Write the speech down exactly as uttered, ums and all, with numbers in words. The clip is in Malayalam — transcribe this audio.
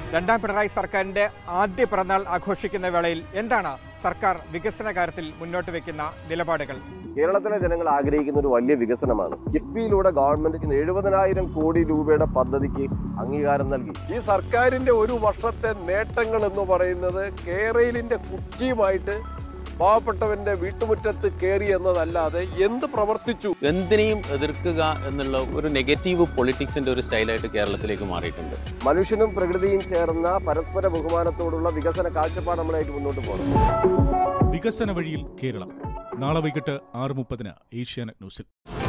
രണ്ടാം പിണറായി സർക്കാരിന്റെ ആദ്യ പിറന്നാൾ ആഘോഷിക്കുന്ന വേളയിൽ എന്താണ് സർക്കാർ വികസന കാര്യത്തിൽ മുന്നോട്ട് വെക്കുന്ന നിലപാടുകൾ? കേരളത്തിലെ ജനങ്ങൾ ആഗ്രഹിക്കുന്ന ഒരു വലിയ വികസനമാണ്. കിഫ്ബിയിലൂടെ ഗവൺമെന്റ് എഴുപതിനായിരം കോടി രൂപയുടെ പദ്ധതിക്ക് അംഗീകാരം നൽകി. ഈ സർക്കാരിന്റെ ഒരു വർഷത്തെ നേട്ടങ്ങൾ എന്ന് പറയുന്നത് കേരളിന്റെ കുറ്റിയുമായിട്ട് പാവപ്പെട്ടവന്റെ വീട്ടുമുറ്റത്ത് കയറി എന്നതല്ലാതെ എന്ത് പ്രവർത്തിച്ചു? എന്തിനേയും എതിർക്കുക എന്നുള്ള ഒരു നെഗറ്റീവ് പൊളിറ്റിക്സിന്റെ ഒരു സ്റ്റൈലായിട്ട് കേരളത്തിലേക്ക് മാറിയിട്ടുണ്ട്. മനുഷ്യനും പ്രകൃതിയും ചേർന്ന പരസ്പര ബഹുമാനത്തോടുള്ള വികസന കാഴ്ചപ്പാട് നമ്മളായിട്ട് മുന്നോട്ട് പോകണം. വികസന വഴിയിൽ കേരളം നാളെ വൈകിട്ട് ആറ് മുപ്പതിന് ഏഷ്യാനെറ്റ് ന്യൂസിൽ.